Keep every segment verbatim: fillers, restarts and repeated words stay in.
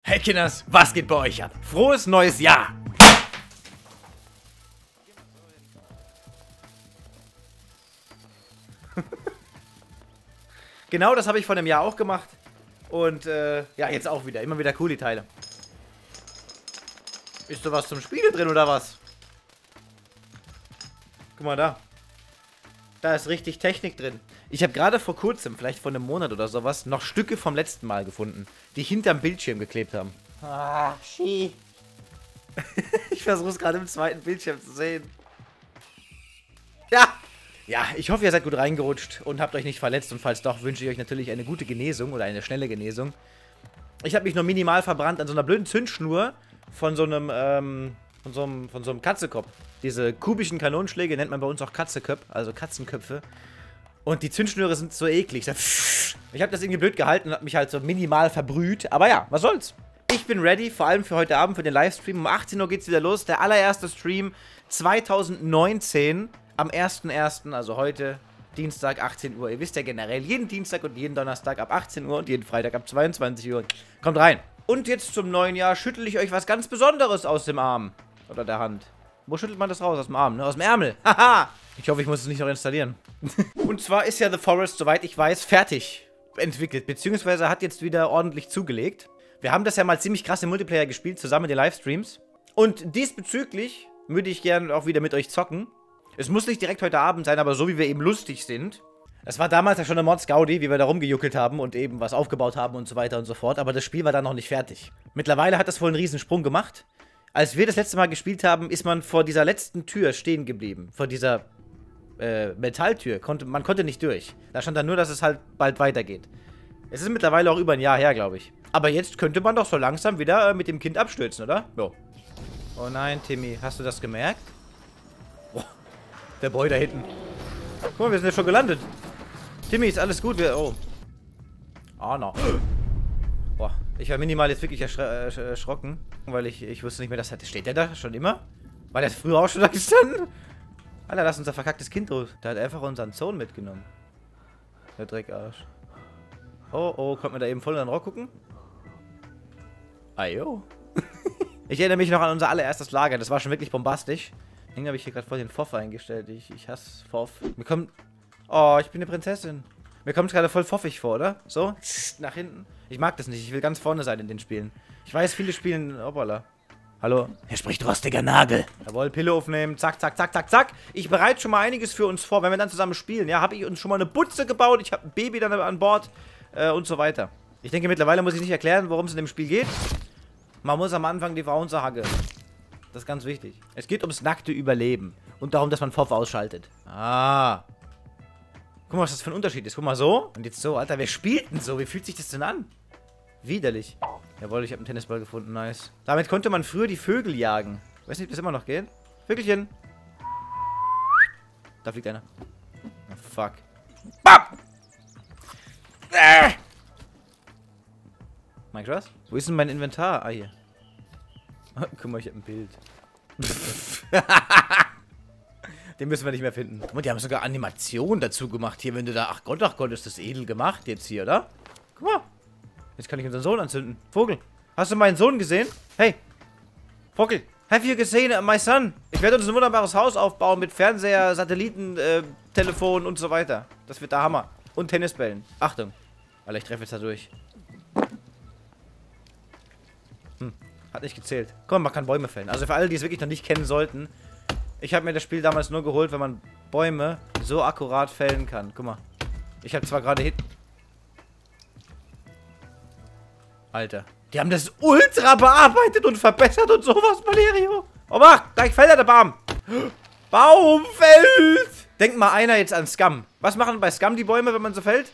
Hey Kinders, was geht bei euch ab? Frohes neues Jahr! Genau das habe ich vor einem Jahr auch gemacht. Und äh, ja, jetzt auch wieder. Immer wieder cool, die Teile. Ist da was zum Spielen drin oder was? Guck mal da. Da ist richtig Technik drin. Ich habe gerade vor kurzem, vielleicht vor einem Monat oder sowas, noch Stücke vom letzten Mal gefunden, die hinterm Bildschirm geklebt haben. Ah, Ski. Ich versuche es gerade im zweiten Bildschirm zu sehen. Ja! Ja, ich hoffe, ihr seid gut reingerutscht und habt euch nicht verletzt. Und falls doch, wünsche ich euch natürlich eine gute Genesung oder eine schnelle Genesung. Ich habe mich nur minimal verbrannt an so einer blöden Zündschnur von so einem, ähm, von so einem, von so einem Katzekopf. Diese kubischen Kanonenschläge nennt man bei uns auch Katzeköpfe, also Katzenköpfe. Und die Zündschnüre sind so eklig. Ich habe das irgendwie blöd gehalten und habe mich halt so minimal verbrüht. Aber ja, was soll's. Ich bin ready, vor allem für heute Abend, für den Livestream. Um achtzehn Uhr geht's wieder los. Der allererste Stream zweitausendneunzehn. Am ersten ersten, also heute, Dienstag, achtzehn Uhr. Ihr wisst ja generell, jeden Dienstag und jeden Donnerstag ab achtzehn Uhr und jeden Freitag ab zweiundzwanzig Uhr. Kommt rein. Und jetzt zum neuen Jahr schüttel ich euch was ganz Besonderes aus dem Arm. Oder der Hand. Wo schüttelt man das raus? Aus dem Arm, ne? Aus dem Ärmel. Haha. Ich hoffe, ich muss es nicht noch installieren. Und zwar ist ja The Forest, soweit ich weiß, fertig entwickelt. Beziehungsweise hat jetzt wieder ordentlich zugelegt. Wir haben das ja mal ziemlich krass im Multiplayer gespielt, zusammen in den Livestreams. Und diesbezüglich würde ich gerne auch wieder mit euch zocken. Es muss nicht direkt heute Abend sein, aber so wie wir eben lustig sind. Es war damals ja schon eine Mods-Gaudi, wie wir da rumgejuckelt haben und eben was aufgebaut haben und so weiter und so fort. Aber das Spiel war dann noch nicht fertig. Mittlerweile hat das wohl einen Riesensprung gemacht. Als wir das letzte Mal gespielt haben, ist man vor dieser letzten Tür stehen geblieben. Vor dieser äh, Metalltür. Konnte, man konnte nicht durch. Da stand dann nur, dass es halt bald weitergeht. Es ist mittlerweile auch über ein Jahr her, glaube ich. Aber jetzt könnte man doch so langsam wieder äh, mit dem Kind abstürzen, oder? Jo. Oh nein, Timmy, hast du das gemerkt? Boah, der Boy da hinten. Guck mal, wir sind ja schon gelandet. Timmy, ist alles gut? Wir, oh. Ah, oh, no. Boah, ich war minimal jetzt wirklich erschro äh, erschrocken, weil ich, ich wusste nicht mehr, dass... Steht der da schon immer? War der früher auch schon da gestanden? Alter, lass unser verkacktes Kind los. Der hat einfach unseren Sohn mitgenommen. Der Dreckarsch. Oh, oh, konnte man da eben voll in den Rock gucken? Ajo. Ich erinnere mich noch an unser allererstes Lager. Das war schon wirklich bombastisch. Irgendwie habe ich hier gerade voll den Foff eingestellt. Ich, ich hasse Foff. Mir kommt... Oh, ich bin eine Prinzessin. Mir kommt es gerade voll foffig vor, oder? So, nach hinten. Ich mag das nicht. Ich will ganz vorne sein in den Spielen. Ich weiß, viele spielen... Hoppala. Hallo? Hier spricht rostiger Nagel. Jawohl, Pille aufnehmen. Zack, zack, zack, zack, zack. Ich bereite schon mal einiges für uns vor, wenn wir dann zusammen spielen. Ja, habe ich uns schon mal eine Butze gebaut. Ich habe ein Baby dann an Bord. Äh, und so weiter. Ich denke, mittlerweile muss ich nicht erklären, worum es in dem Spiel geht. Man muss am Anfang die Frauen zerhacken. Das ist ganz wichtig. Es geht ums nackte Überleben. Und darum, dass man Foff ausschaltet. Ah. Guck mal, was das für ein Unterschied ist. Guck mal, so. Und jetzt so. Alter, wer spielt denn so? Wie fühlt sich das denn an? Widerlich. Jawohl, ich habe einen Tennisball gefunden. Nice. Damit konnte man früher die Vögel jagen. Weiß nicht, ob das immer noch geht. Vögelchen. Da fliegt einer. Oh, fuck. Bam! Äh! Mike, was? Wo ist denn mein Inventar? Ah, hier. Guck mal, ich hab ein Bild. Den müssen wir nicht mehr finden. Guck mal, die haben sogar Animationen dazu gemacht hier, wenn du da... Ach Gott, ach Gott, ist das edel gemacht jetzt hier, oder? Guck mal. Jetzt kann ich unseren Sohn anzünden. Vogel, hast du meinen Sohn gesehen? Hey. Vogel, have you seen my son? Ich werde uns ein wunderbares Haus aufbauen mit Fernseher, Satelliten, äh, Telefon und so weiter. Das wird der Hammer. Und Tennisbällen. Achtung. Alter, ich treffe jetzt da durch. Hm, hat nicht gezählt. Komm, man kann Bäume fällen. Also für alle, die es wirklich noch nicht kennen sollten. Ich habe mir das Spiel damals nur geholt, wenn man Bäume so akkurat fällen kann. Guck mal. Ich habe zwar gerade hit... Alter. Die haben das ultra bearbeitet und verbessert und sowas, Valerio. Oh, mach! Gleich fällt der Baum. Baum fällt! Denkt mal einer jetzt an Scum. Was machen bei Scum die Bäume, wenn man so fällt?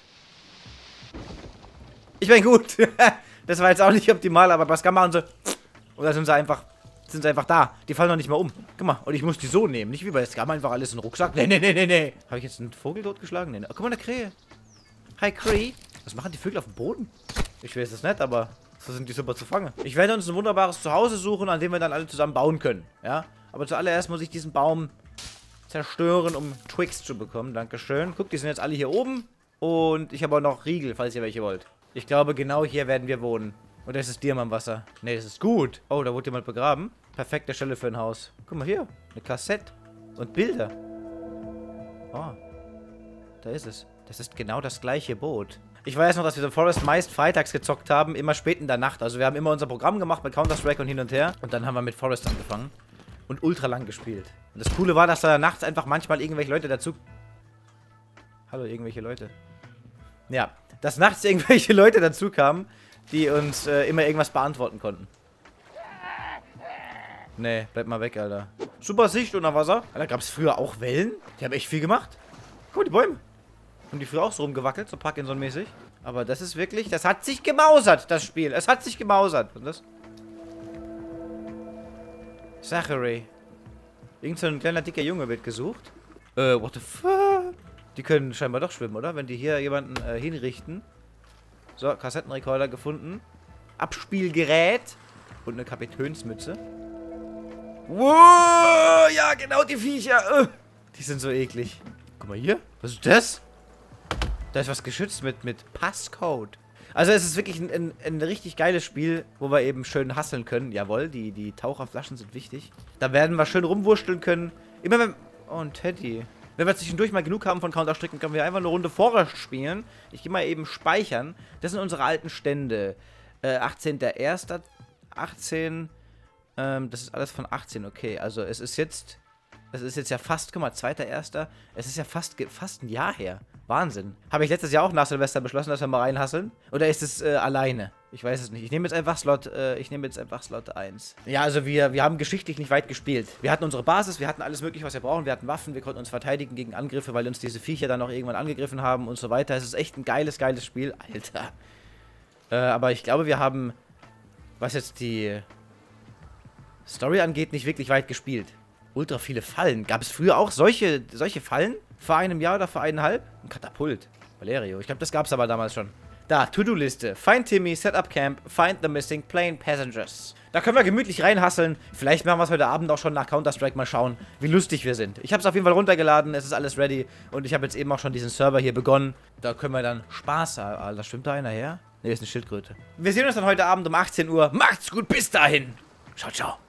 Ich meine, gut. Das war jetzt auch nicht optimal, aber bei Scum machen sie... Oder sind sie einfach... Sind sie einfach da. Die fallen noch nicht mal um. Guck mal. Und ich muss die so nehmen. Nicht wie bei Scum einfach alles in den Rucksack. Nee, nee, nee, nee, nee. Habe ich jetzt einen Vogel totgeschlagen? Nee, nee. Oh, guck mal, eine Krähe. Hi, Cree. Was machen die Vögel auf dem Boden? Ich weiß es nicht, aber so sind die super zu fangen. Ich werde uns ein wunderbares Zuhause suchen, an dem wir dann alle zusammen bauen können. Ja? Aber zuallererst muss ich diesen Baum zerstören, um Twix zu bekommen. Dankeschön. Guck, die sind jetzt alle hier oben. Und ich habe auch noch Riegel, falls ihr welche wollt. Ich glaube, genau hier werden wir wohnen. Oder ist es Dir am Wasser? Ne, das ist gut. Oh, da wurde jemand begraben. Perfekte Stelle für ein Haus. Guck mal hier. Eine Kassette. Und Bilder. Oh. Da ist es. Das ist genau das gleiche Boot. Ich weiß noch, dass wir so Forest meist freitags gezockt haben. Immer spät in der Nacht. Also wir haben immer unser Programm gemacht mit Counter-Strike und hin und her. Und dann haben wir mit Forest angefangen. Und ultra lang gespielt. Und das Coole war, dass da nachts einfach manchmal irgendwelche Leute dazu... Hallo, irgendwelche Leute. Ja, dass nachts irgendwelche Leute dazu kamen, die uns äh, immer irgendwas beantworten konnten. Nee, bleib mal weg, Alter. Super Sicht unter Wasser. Alter, gab es früher auch Wellen? Die haben echt viel gemacht. Guck mal, die Bäume. Haben die früher auch so rumgewackelt, so Parkinson-mäßig. Aber das ist wirklich, das hat sich gemausert, das Spiel. Es hat sich gemausert. Was ist das? Zachary. Irgend so ein kleiner, dicker Junge wird gesucht. Äh, what the fuck? Die können scheinbar doch schwimmen, oder? Wenn die hier jemanden äh, hinrichten. So, Kassettenrekorder gefunden. Abspielgerät. Und eine Kapitänsmütze. Wow, ja, genau die Viecher. Uh, die sind so eklig. Guck mal hier. Was ist das? Da ist was geschützt mit, mit Passcode. Also es ist wirklich ein, ein, ein richtig geiles Spiel, wo wir eben schön hustlen können. Jawohl, die, die Taucherflaschen sind wichtig. Da werden wir schön rumwurschteln können. Immer wenn... Oh, ein Teddy. Wenn wir zwischendurch mal genug haben von Counter-Strike, können wir einfach eine Runde Forest spielen. Ich gehe mal eben speichern. Das sind unsere alten Stände. Äh, achtzehnter erster achtzehn. Ähm, das ist alles von achtzehn, okay. Also es ist jetzt... Es ist jetzt ja fast, guck mal, zweiter erster Es ist ja fast, fast ein Jahr her. Wahnsinn. Habe ich letztes Jahr auch nach Silvester beschlossen, dass wir mal reinhasseln? Oder ist es äh, alleine? Ich weiß es nicht. Ich nehme jetzt einfach Slot, äh, ich nehme jetzt einfach Slot eins. Ja, also wir, wir haben geschichtlich nicht weit gespielt. Wir hatten unsere Basis, wir hatten alles mögliche, was wir brauchen. Wir hatten Waffen, wir konnten uns verteidigen gegen Angriffe, weil uns diese Viecher dann auch irgendwann angegriffen haben und so weiter. Es ist echt ein geiles, geiles Spiel. Alter. Äh, aber ich glaube, wir haben, was jetzt die Story angeht, nicht wirklich weit gespielt. Ultra viele Fallen. Gab es früher auch solche, solche Fallen? Vor einem Jahr oder vor eineinhalb? Ein Katapult. Valerio. Ich glaube, das gab es aber damals schon. Da, To-Do-Liste. Find Timmy, Set up Camp, Find the Missing Plane Passengers. Da können wir gemütlich reinhasseln. Vielleicht machen wir es heute Abend auch schon nach Counter-Strike. Mal schauen, wie lustig wir sind. Ich habe es auf jeden Fall runtergeladen. Es ist alles ready. Und ich habe jetzt eben auch schon diesen Server hier begonnen. Da können wir dann Spaß haben. Alter, schwimmt da einer her? Ne, ist eine Schildkröte. Wir sehen uns dann heute Abend um achtzehn Uhr. Macht's gut, bis dahin. Ciao, ciao.